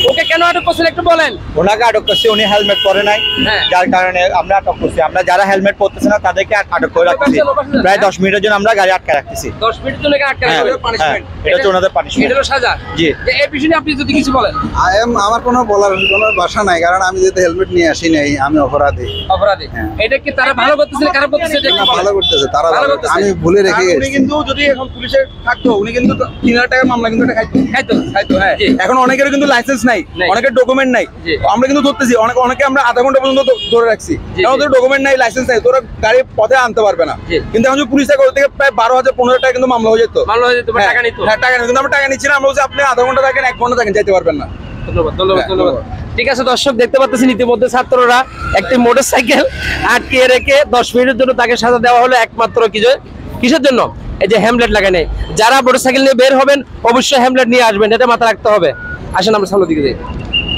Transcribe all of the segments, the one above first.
ওকে কেন আটক করছেন একটু বলেন। ওনাকে আটক করছি, উনি হেলমেট পরে নাই, যার কারণে আমরা আটক করছি। আমরা যারা হেলমেট পরতেছে না তাদেরকে আটক করে রাখছি। প্রায় 10 মিনিটের জন্য আমরা গাড়ি আটকে রাখতেছি। 10 মিনিটের জন্য আটকে রাখছি, পানিশমেন্ট। এটা হচ্ছে ওনাদের পানিশমেন্ট, এটা হলো সাজা। জি। এই বিষয়ে আপনি যদি কিছু বলেন। আমার কোনো বলার কোনো ভাষা নাই, কারণ আমি যেহেতু হেলমেট নিয়ে আসি নাই, আমি অপরাধী। অপরাধী। এটা কি তারা ভালো করতেছে না খারাপ করতেছে? এটা ভালো করতেছে, তারা আমি ভুলে রেখে গেছি। উনি কিন্তু যদি এখন পুলিশে থাকতো, উনি কিন্তু 3000 টাকা মামলা কিন্তু খাইতো। হ্যাঁ, এখন অনেকের কিন্তু লাইসেন্স নাই, অনেকের ডকুমেন্ট নাই। আমরা কিন্তু ধরতেছি, অনেকে আমরা আধা ঘন্টা পর্যন্ত ধরে রাখছি, কারণ তোর ডকুমেন্ট নাই, লাইসেন্স নাই, তোরা গাড়ি পথে আনতে পারবে না। কিন্তু এখন পুলিশ থেকে প্রায় 12,000-15,000 টাকা কিন্তু মামলা হয়ে যেত। টাকা নিত। হ্যাঁ, টাকা নিত, কিন্তু আমরা টাকা নিচ্ছি না। আমরা বলছি আপনি আধা ঘন্টা থাকেন, 1 ঘন্টা থাকেন, যাইতে পারবেন না। ধন্যবাদ। ঠিক আছে দর্শক, দেখতে পাচ্ছেন ইতিমধ্যে ছাত্ররা একটি মোটরসাইকেল আটকে রেখে 10 মিনিটের জন্য তাকে সাজা দেওয়া হলো, একমাত্র কিসের জন্য? এই যে হেলমেট লাগানো। যারা মোটরসাইকেল নিয়ে বের হবেন অবশ্যই হেলমেট নিয়ে আসবেন, এটা মাথায় রাখতে হবে। আসেন আমরা সামনের দিকে যাই।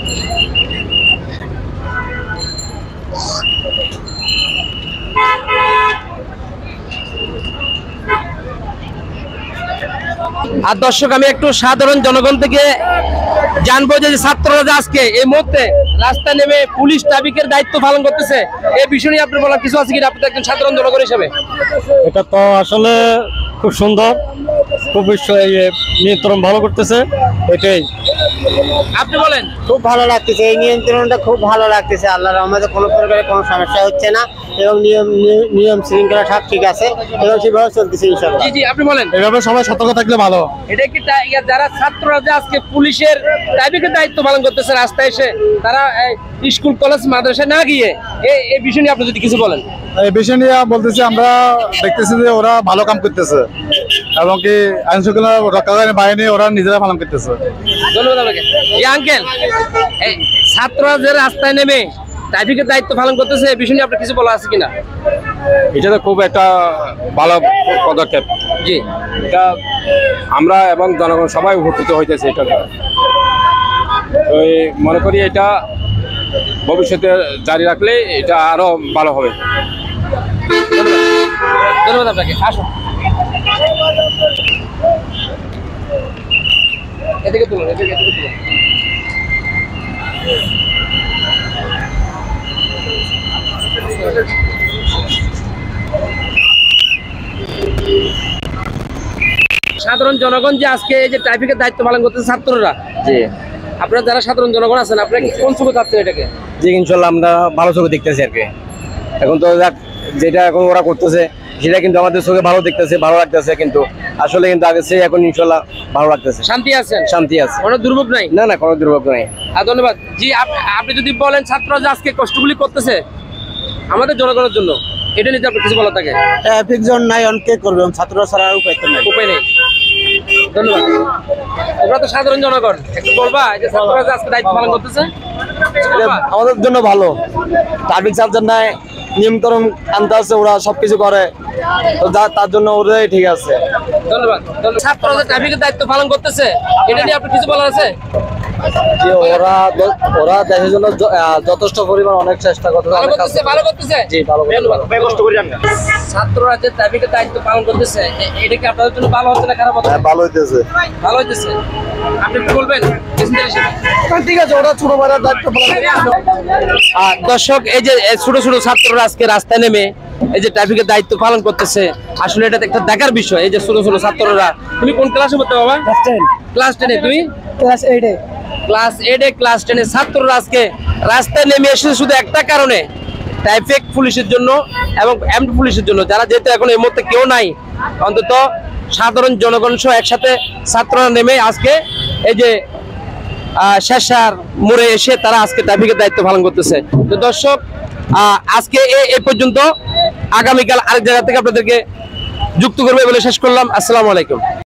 আর দর্শক, আমি একটু সাধারণ জনগণ থেকে জানবো যে ছাত্ররা যে আজকে এই মুহূর্তে রাস্তায় নেমে পুলিশ ট্রাফিকের দায়িত্ব পালন করতেছে, এই বিষয় নিয়ে আপনার বলার কিছু আছে কিনা, আপনি একজন সাধারণ জনগণ হিসেবে? এটা তো আসলে খুব সুন্দর, খুব নিয়ন্ত্রণ ভালো করতেছে, এটাই। আপনি বলেন। খুব ভালো লাগতেছে, এই নিয়ন্ত্রণটা খুব ভালো লাগতেছে। আল্লাহর রহমতে কোনো প্রকারের কোনো সমস্যা হচ্ছে না, এবং নিয়ম শৃঙ্খলা সব ঠিক আছে, এবং সেভাবে চলতেছে ইনশাআল্লাহ। জি, আপনি বলেন। এভাবে সবাই সতর্ক থাকলে ভালো। এটা কি যারা ছাত্ররা যে আজকে পুলিশের ট্রাফিকের দায়িত্ব পালন করতেছে রাস্তায় এসে, তারা স্কুল কলেজ মাদ্রাসায় না গিয়ে এই বিষয় নিয়ে আপনি যদি কিছু বলেন। এই বিষয় নিয়ে বলতেছি, আমরা দেখতেছি যে ওরা ভালো কাম করতেছে, এবং কি আইন শৃঙ্খলা রক্ষাকারী বাহিনী ওরা নিজেরা পালন করতেছে। ধন্যবাদ আপনাকে। আঙ্কেল, ছাত্ররা যে রাস্তায় নেমে ট্রাফিকের দায়িত্ব পালন করতেছে, এই বিষয় নিয়ে আপনার কিছু বলা আছে কিনা? এটা তো খুব একটা ভালো পদক্ষেপ। জি, এটা আমরা এবং জনগণ সবাই উপকৃত হইতেছে। এটা মনে করি এটা ভবিষ্যতে জারি রাখলে এটা আরো ভালো হবে। ধন্যবাদ আপনাকে। আসুন এদিকে তুলুন, এদিকে তুলুন। সাধারণ জনগণ যে আজকে এই যে ট্রাফিকের দায়িত্ব পালন করতেছে ছাত্ররা, জি, আপনারা যারা সাধারণ জনগণ আছেন, আপনারা কোন চোখে চাচ্ছেন এটাকে? জি, ইনশাল্লাহ আমরা ভালো চোখে দেখতেছি আর কি। এখন তো যেটা এখন ওরা করতেছে সেটা কিন্তু আমাদের চোখে ভালো দেখতেছে, ভালো লাগতেছে, কিন্তু আসলে কিন্তু আগে সে এখন ইনশাল্লাহ ভালো লাগতেছে। শান্তি আছেন? শান্তি আছে, কোনো দুর্ভোগ নাই? না, কোনো দুর্ভোগ নাই। ধন্যবাদ। জি, আপনি যদি বলেন ছাত্ররা যে আজকে কষ্টগুলি করতেছে আমাদের জনগণের জন্য, এটা নিতে আপনি কিছু বলা থাকে? ট্রাফিক জন নাই, অনেকে করবে, ছাত্ররা ছাড়া উপায় নেই। ধন্যবাদ। তোমরা তো সাধারণ জনগণ, একটু বলবা যে ছাত্ররা যে আজকে দায়িত্ব পালন করতেছে? আমাদের জন্য ভালো, ট্রাফিক চার্জার নাই, নিয়ন্ত্রণ আনতে আছে, ওরা সবকিছু করে, তার জন্য ওরাই ঠিক আছে। ধন্যবাদ। ছাত্ররা যে ট্রাফিকের দায়িত্ব পালন করতেছে, এটা নিয়ে আপনি কিছু বলার আছে? ওরা দেশের জন্য যথেষ্ট পরিমাণ অনেক চেষ্টা করতেছে, ভালো করতেছে। জি, ভালো। কষ্ট করি আমরা। ছাত্ররা যে ট্রাফিকের দায়িত্ব পালন করতেছে, এটা কি আপনাদের জন্য ভালো হচ্ছে না খারাপ হচ্ছে? ভালো হইতেছে। ভালো হইতেছে। আপনি কি বলবেন? ঠিক আছে, ওরা ছোট বড় দায়িত্ব পালন। দর্শক, এই যে ছোট ছোট ছাত্ররা আজকে রাস্তায় নেমে এই যে ট্রাফিকের দায়িত্ব পালন করতেছে, আসলে এটা একটা দেখার বিষয়। এই যে ছোট ছোট ছাত্ররা, তুমি কোন ক্লাসে পড়তে বাবা? ক্লাস 10 এ। তুমি? ক্লাস 8 এ। ক্লাস 8 এ, ক্লাস 10 এ ছাত্ররা আজকে রাস্তায় নেমে এসেছে শুধু একটা কারণে, ট্রাফিক পুলিশের জন্য এবং এমডি পুলিশের জন্য। যারা যেহেতু এখন এই মুহূর্তে কেউ নাই, অন্তত সাধারণ জনগণ সহ একসাথে ছাত্ররা নেমে আজকে এই যে শেষার মোড়ে এসে তারা আজকে ট্রাফিকের দায়িত্ব পালন করতেছে। তো দর্শক, আজকে এই পর্যন্ত। আগামীকাল আরেক জায়গা থেকে আপনাদেরকে যুক্ত করবে বলে শেষ করলাম। আসসালামু আলাইকুম।